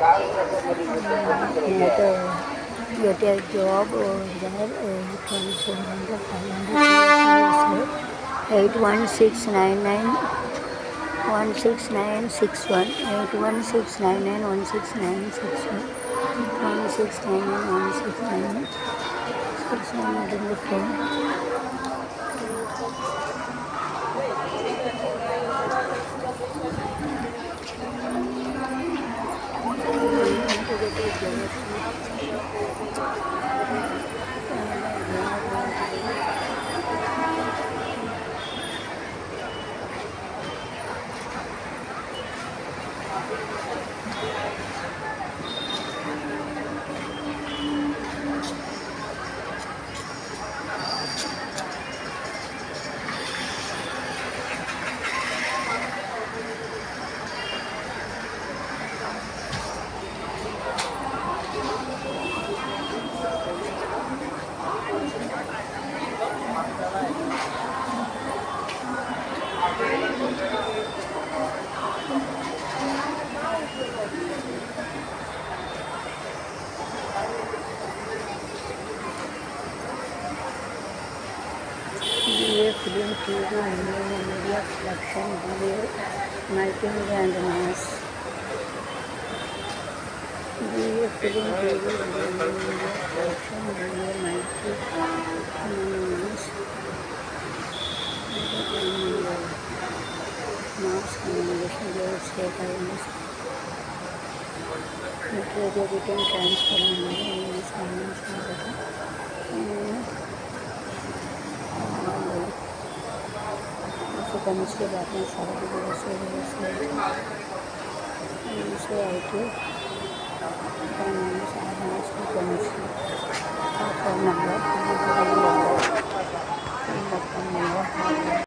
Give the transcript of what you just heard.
get a job over there. 2400, 500, 81699 16961 81699 16961 1699169 600 in the phone. BA Film TV Media Production, BA Multimedia and Mass. BA Film TV Media Production, BA Multimedia Mass Communication, State Awareness, Literature Written Transfer and English Convention. उसके बाद में सारा व्यवस्था आई थी।